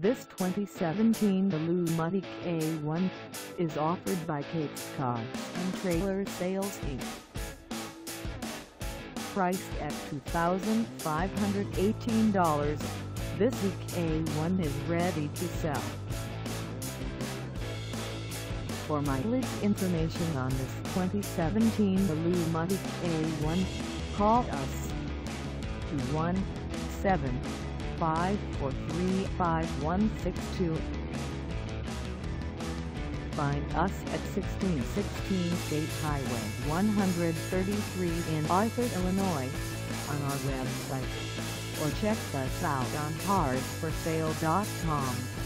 This 2017 Illumatic A1 is offered by Kate's Car and Trailer Sales Inc. Priced at $2,518, this A1 is ready to sell. For mileage information on this 2017 Illumatic A1, call us 217-543-5162. Find us at 1616 State Highway 133 in Arthur, Illinois, on our website, or check us out on carsforsale.com.